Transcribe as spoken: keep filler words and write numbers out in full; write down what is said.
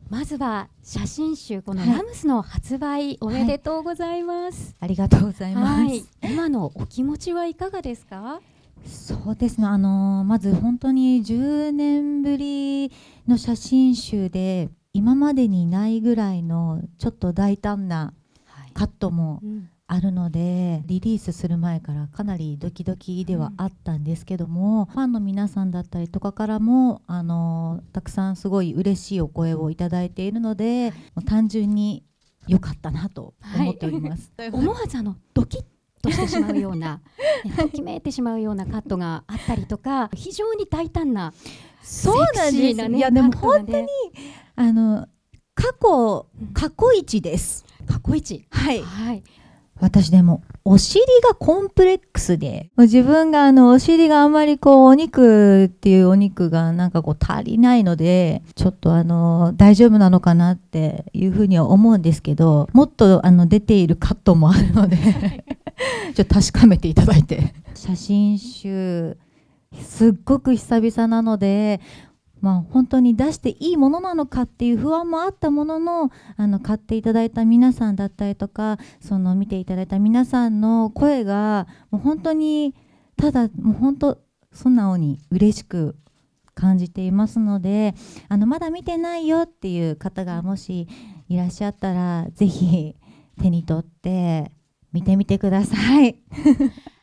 まずは写真集、このはいラムスの発売おめでとうございます。 ありがとうございます。 はい、今のお気持ちはいかがですか？ そうですね、あのーまず本当にじゅうねんぶりの写真集で、今までにないぐらいのちょっと大胆なはいカットもうんあるので、リリースする前からかなりドキドキではあったんですけども、ファンの皆さんだったりとかからも、あのーたくさんすごい嬉しいお声をいただいているので、もう単純に良かったなと思っております。 思わずあのドキッとしてしまうような、ね、ときめいてしまうようなカットがあったりとか、非常に大胆なそうなんです。 セクシーなねいやでもカットがね本当にあの過去過去一です。 過去一。 はい。 はい。 私でもお尻がコンプレックスで、もう自分があのお尻があんまりこうお肉っていうお肉がなんかこう足りないので、ちょっとあの大丈夫なのかなっていうふうには思うんですけど、もっとあの出ているカットもあるのでちょっと確かめていただいて。写真集すっごく久々なので、まあ、本当に出していいものなのかっていう不安もあったものの、あの買っていただいた皆さんだったりとか、その見ていただいた皆さんの声がもう本当にただもう本当素直に嬉しく感じていますので、あのまだ見てないよっていう方がもしいらっしゃったら、ぜひ手に取って見てみてください。